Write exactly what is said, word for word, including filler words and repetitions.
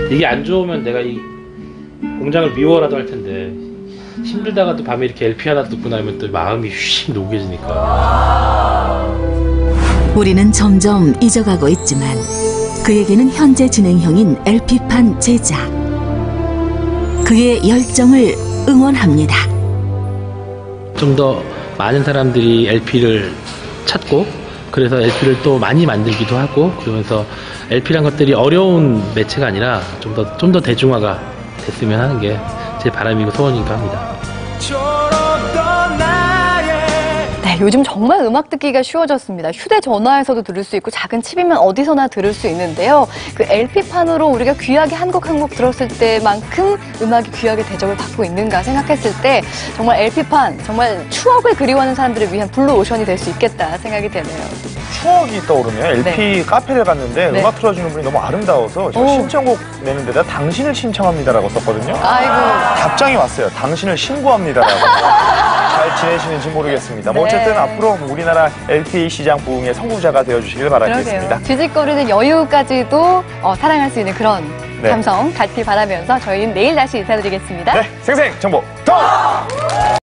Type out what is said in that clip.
이게 안 좋으면 내가 이 공장을 미워라도 할 텐데 힘들다가도 밤에 이렇게 엘피 하나 듣고 나면 또 마음이 휘 녹여지니까. 우리는 점점 잊어가고 있지만 그에게는 현재 진행형인 엘피판 제작. 그의 열정을 응원합니다. 좀 더 많은 사람들이 엘피를 찾고 그래서 엘피를 또 많이 만들기도 하고 그러면서 엘피란 것들이 어려운 매체가 아니라 좀 더 좀 더 대중화가 됐으면 하는 게 제 바람이고 소원이기도 합니다. 네, 요즘 정말 음악 듣기가 쉬워졌습니다. 휴대전화에서도 들을 수 있고 작은 칩이면 어디서나 들을 수 있는데요. 그 엘피판으로 우리가 귀하게 한 곡 한 곡 들었을 때만큼 음악이 귀하게 대접을 받고 있는가 생각했을 때 정말 엘피판, 정말 추억을 그리워하는 사람들을 위한 블루오션이 될 수 있겠다 생각이 되네요. 추억이 떠오르네요. 엘피 네. 카페를 갔는데 네. 음악 틀어주는 분이 너무 아름다워서 제가 오. 신청곡 내는 데다 당신을 신청합니다라고 썼거든요. 아이고. 답장이 왔어요. 당신을 신고합니다라고. 잘 지내시는지 모르겠습니다. 뭐 네. 어쨌든 앞으로 우리나라 엘피 시장 부흥의 선구자가 되어주시길 바라겠습니다. 그러게요. 뒤집거리는 여유까지도 어, 사랑할 수 있는 그런 네. 감성 갖길 바라면서 저희는 내일 다시 인사드리겠습니다. 네, 생생 정보 더!